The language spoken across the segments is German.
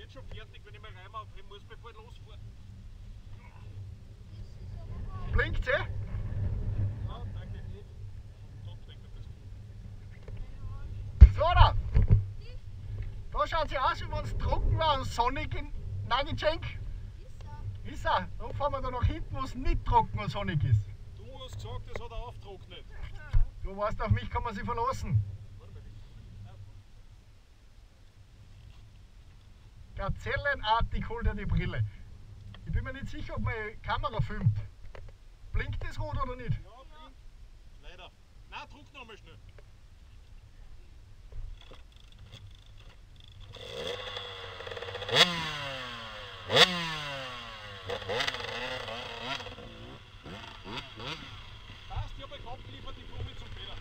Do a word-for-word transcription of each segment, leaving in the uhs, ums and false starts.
jetzt schon fertig, wenn ich mal Reim aufheben muss, bevor ich losfahre. Blinkt sie? Ja, danke nicht. So da! Da schaut sie aus, wie wenn es trocken war und sonnig in Nagicenk. Ist er? Dann fahren wir da nach hinten, wo es nicht trocken und sonnig ist. Du hast gesagt, das hat er auftrocknet. Du weißt, auf mich kann man sich verlassen. Gazellenartig holt er die Brille. Ich bin mir nicht sicher, ob meine Kamera filmt. Blinkt das rot oder nicht? Ja, blinkt. Leider. Nein, druck nochmal schnell. Passt, ich habe gerade geliefert, die Blume zum Fehler.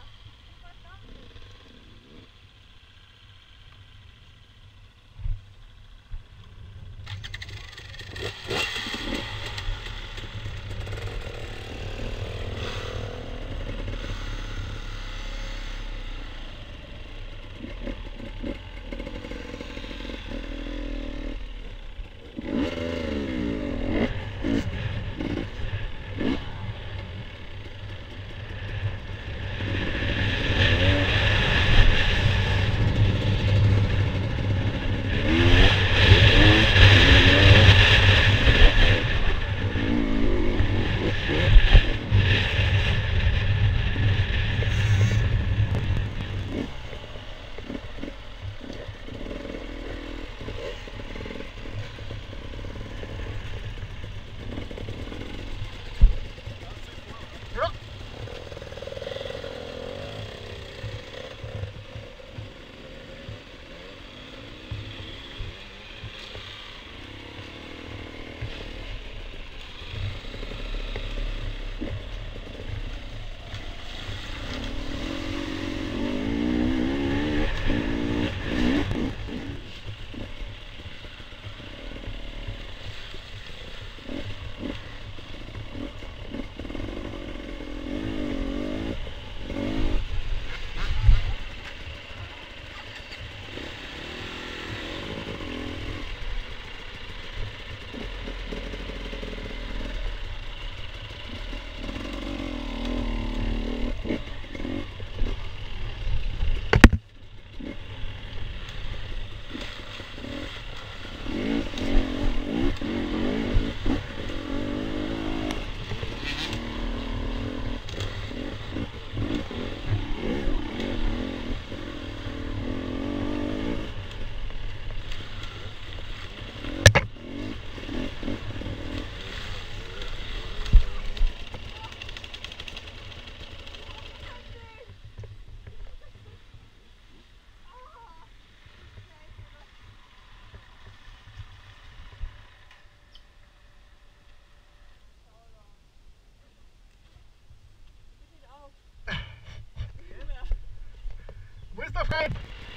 Ja. Wo ist der Fred?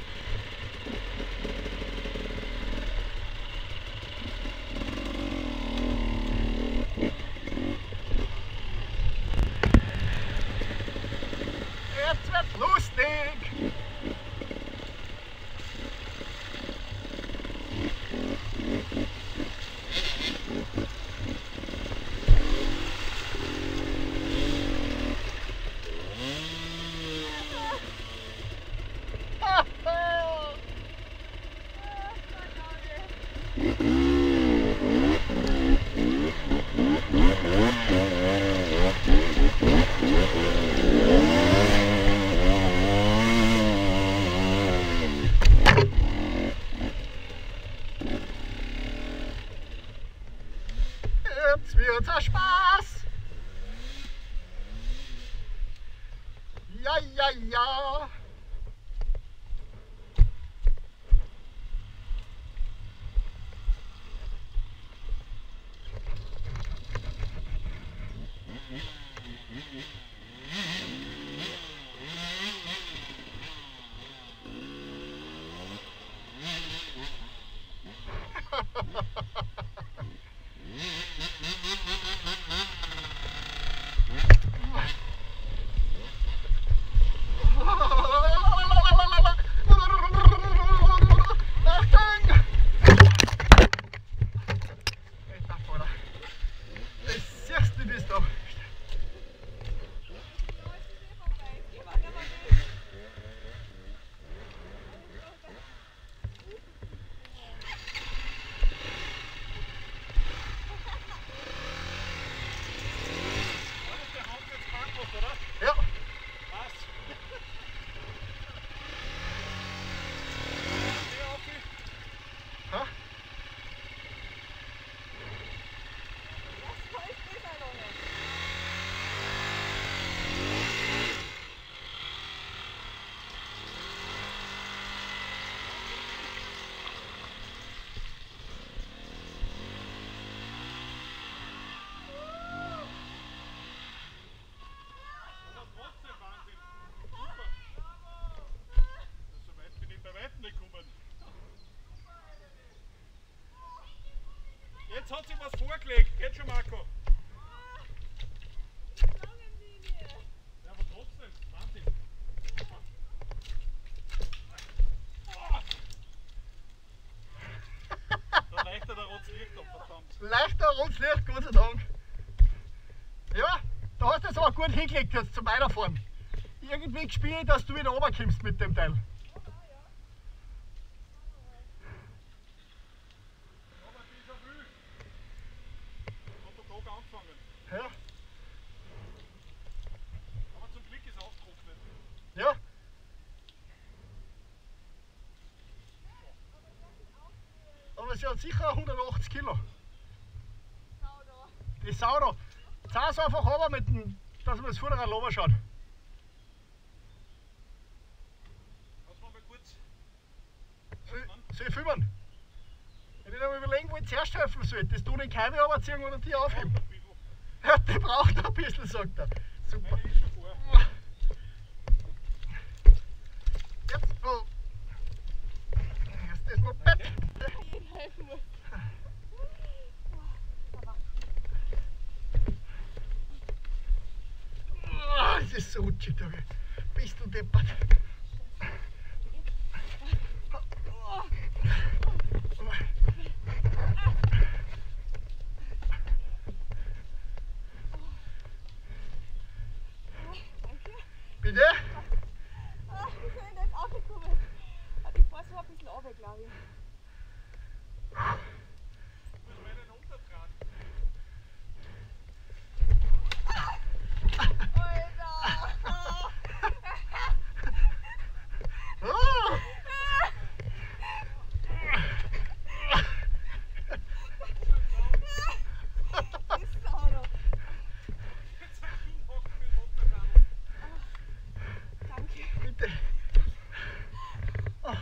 Jetzt wird's lustig! Jetzt wird's ein Spaß! Ja, ja, ja! Oh, jetzt hat sie was vorgelegt. Geht schon, Marco. Ja, aber trotzdem, Wahnsinn. Da leichter der rotes Licht ab, verdammt. Leichter rotes Licht, Gott sei Dank. Ja, da hast du es aber gut hingelegt jetzt zum Weiterfahren. Irgendwie gespielt, dass du wieder runterkommst mit dem Teil. Ja. Aber zum Glück ist es aufgetrocknet. Ja. Aber sie hat sicher hundertachtzig Kilo. Die Sau da. Zahn's einfach runter, mit dem, dass wir das Vorderrad runter schauen. Lass mal mal kurz. Soll, soll ich filmen? Wenn ich noch mal überlegen, wo ich zuerst helfen soll, dass du den Kaiwe runterziehen oder die aufheben. Ja, die braucht ein bisschen, sagt er. Super. Meine ist schon vor. Jetzt, oh. Jetzt ist das Moped. Jeden helfen muss. Oh, das ist so rutschig, da. Bist du deppert. Bitte? Ah, ich bin nicht angekommen. Ich fahr so ein bisschen runter, glaube ich. Muss man den runtertragen. Alter! Oh. Die Sau da. Jetzt hast du einen Hocken mit Motorradl. Danke. Bitte. Oh.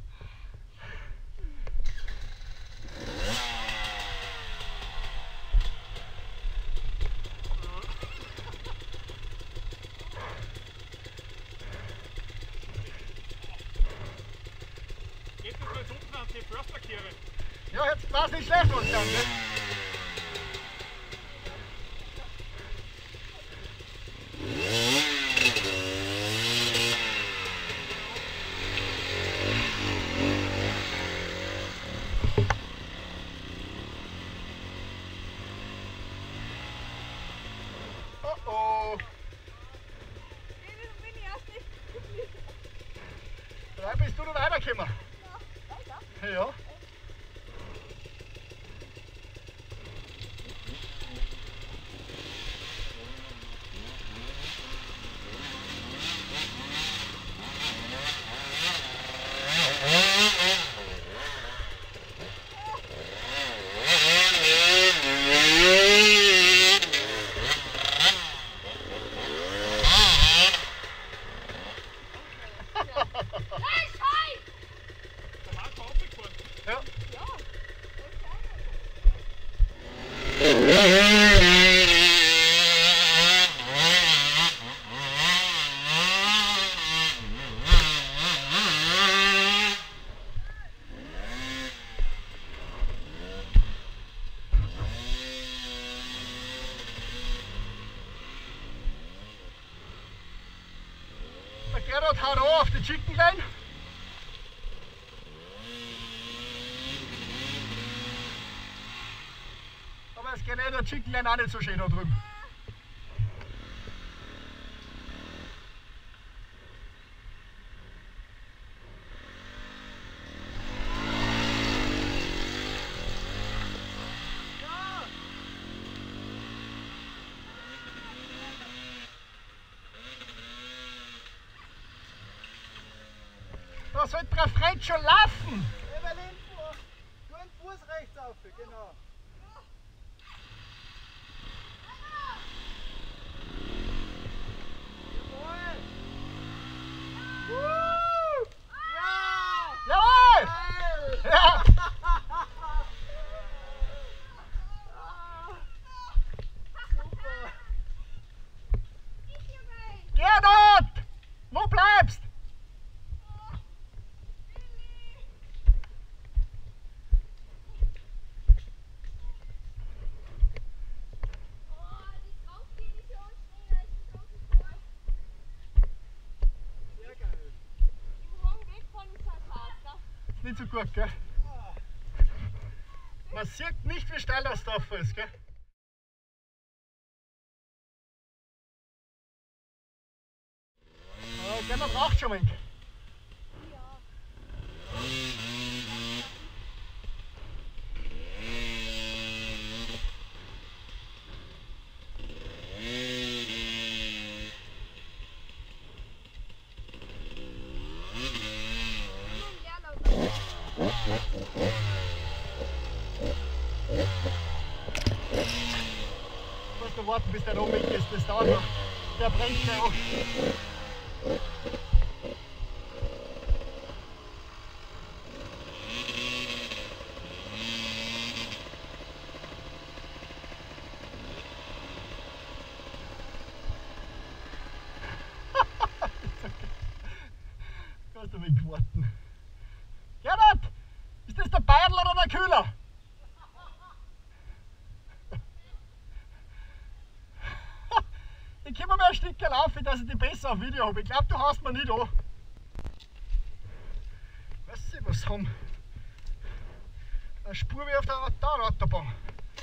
Geht das jetzt unten an die Försterkehre? Ja, jetzt war es nicht schlecht, was dann, ne? Oh oh. Nee, das bin ich erst nicht geblieben. Da bist du noch weitergekommen. Na, weiter? Ja. Der Marco aufgefahren. Ja. Ja. Der Gerhard haut an auf die Chicken Line. Aber es geht eh der Chicken Line auch nicht so schön da drüben. Da sollte der Freund schon laufen. Evelyn, du einen Fuß rechts auf, genau. Jawohl! Woo! Ja! Jawohl! Geil! Ja! Super! Gerhard! Wo bleibst? nicht so gut, gell? Man sieht nicht, wie steil das drauf ist, gell? Aber gell, man braucht schon ein wenig. Du musst noch warten, bis der da oben weg ist, das dauert noch. Der brennt gleich auf. Du kannst ein wenig warten. Gerhard! Ist das der Beidl oder der Kühler? Ich komme mir ein Stück laufen, dass ich die besser auf Video habe. Ich glaube, du haust mir nicht an. Weißt du, was haben? Eine Spur wie auf der Autobahn.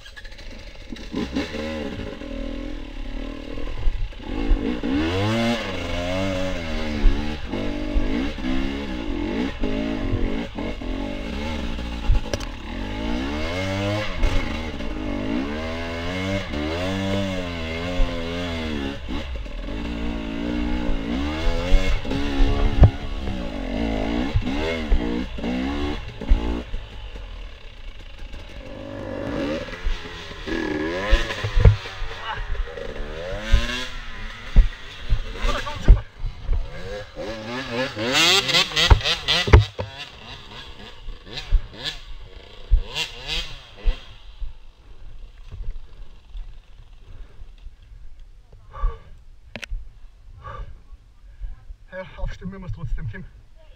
Ja, aufstehen müssen wir es trotzdem, Kim.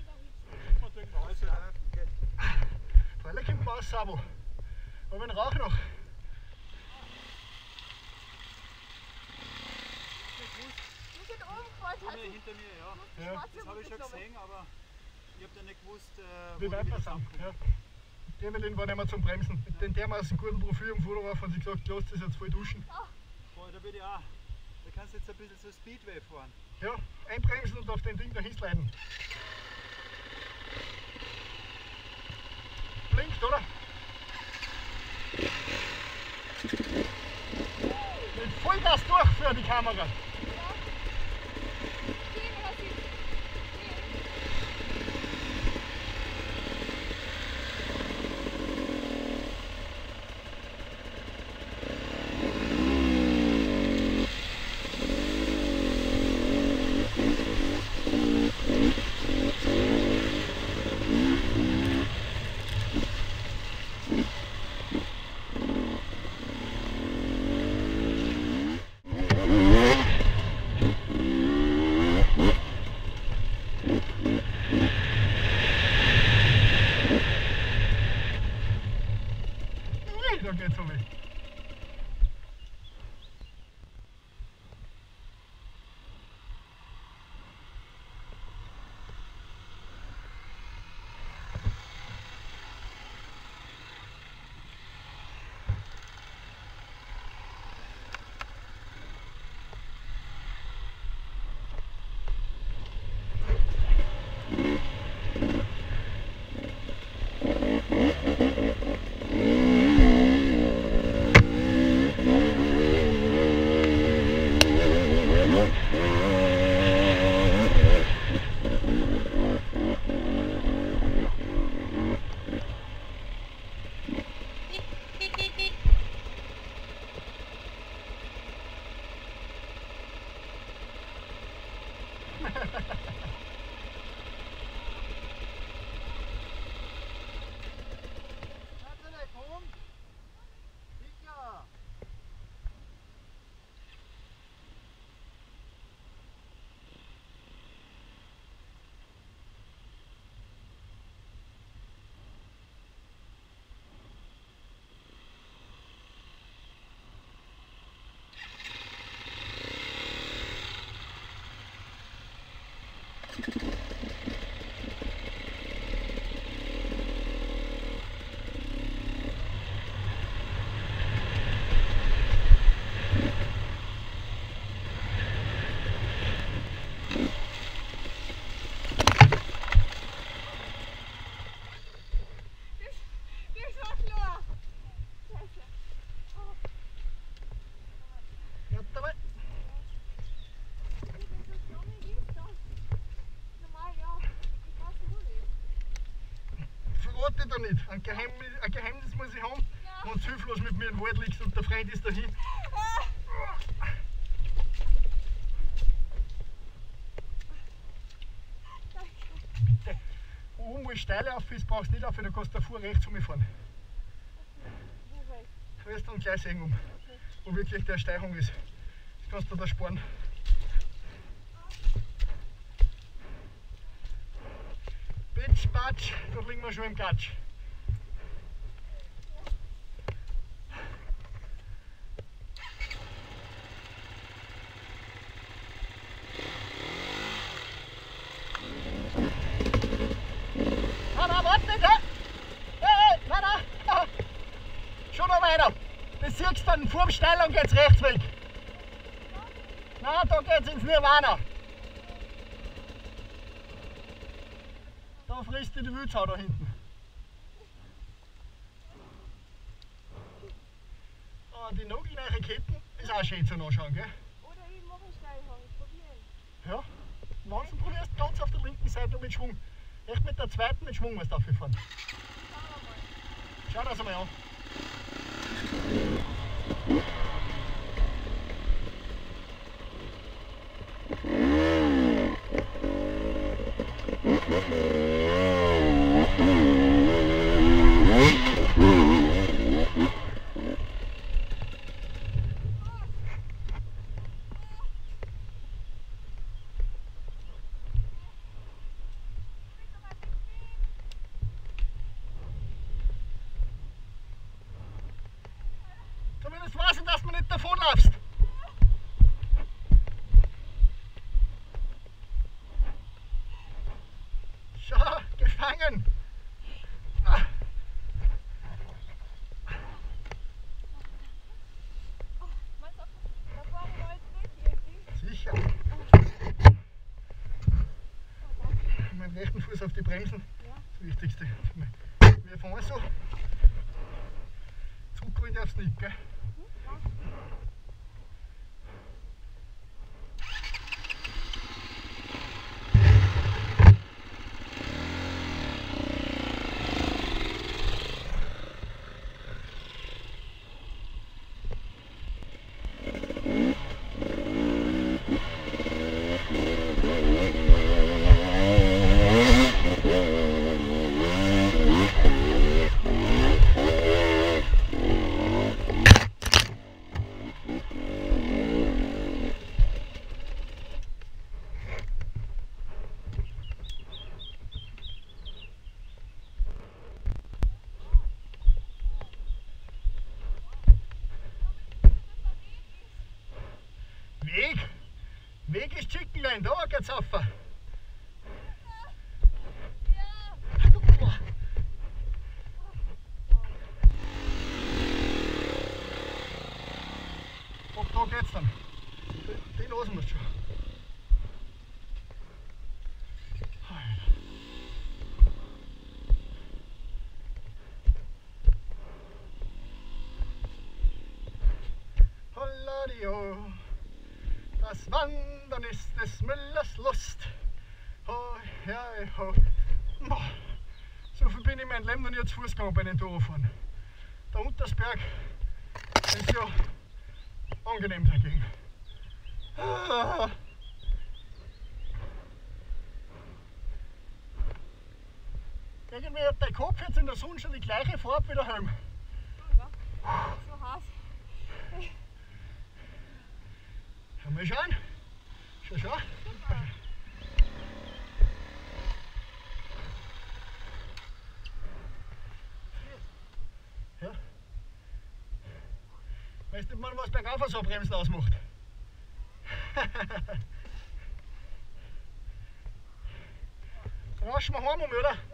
Freilich kommt man raus, Sabo. Aber den Rauch noch. Wir sind umgefallen. Vorne hinter mir, ja. Ja. Das habe ich schon gesehen, aber ich habe ja nicht gewusst, äh, Wie wo weit die wir wieder sind. zusammenkommen. Ja. Der mit denen war nicht mehr zum Bremsen. Mit den der aus einem guten Profil am Vorderlauf haben sie gesagt, lass das jetzt voll duschen. Boah, da würde ich auch. Da kannst du jetzt ein bisschen so Speedway fahren. Ja, einbremsen und auf den Ding dahin sliden. Blinkt, oder? Mit Vollgas durch für die Kamera. Da geht's um mich. ich da nicht. Ein Geheimnis, ein Geheimnis muss ich haben. Ja. Wenn du hilflos mit mir im Wald liegst und der Freund ist dahin. Bitte. Oben, wo ich steile auf ist, brauchst du nicht auf, da kannst du davor rechts umfahren. Du wirst dann gleich sehen, um, wo wirklich der Steigung ist. Das kannst du da sparen. Bitsch, batsch, da liegen wir schon im Gatsch. Nein, nein, warte nicht, hä? Hey, hey, nein, nein, schon noch weiter. Das siehst du dann vor dem Steil und geht's rechts weg. Nein, da geht's ins Nirvana. Da frisst die Wildsau da hinten. Ah, die nagelneue Ketten ist auch schön zum Anschauen, gell? Oder ich mache einen Steilhang, ich probiere ihn. Ja, manchen probierst du ganz auf der linken Seite mit Schwung. Echt mit der zweiten mit Schwung musst du rauffahren. Schau das einmal an. Zumindest weiß ich, dass du nicht davonlaufst. Schau, gefangen. Ah. Meinst du, da vorne war jetzt weg irgendwie? Sicher. Meinen rechten Fuß auf die Bremsen. Ja. Das Wichtigste. Wir fahren so. Zurückholen darfst du nicht, gell? Weg? Weg ist Chickenlein, da geht's rauf. Ja. Ab da geht's dann. Den lassen wir schon. Holladio. Das Wandern ist des Müllers Lust. Ho, ja, ho. Boah. So viel bin ich mein Leben noch nie zu Fuß gegangen bei den Dorfahren. Der Untersberg ist ja angenehm dagegen. Ah. Irgendwie hat der Kopf jetzt in der Sonne schon die gleiche Farbe wie der Helm. Ja. So heiß. Mal schauen. Schau, schau. Ja. Weißt du, man was bergauf so bremsen ausmacht? Rasch mal heim, oder?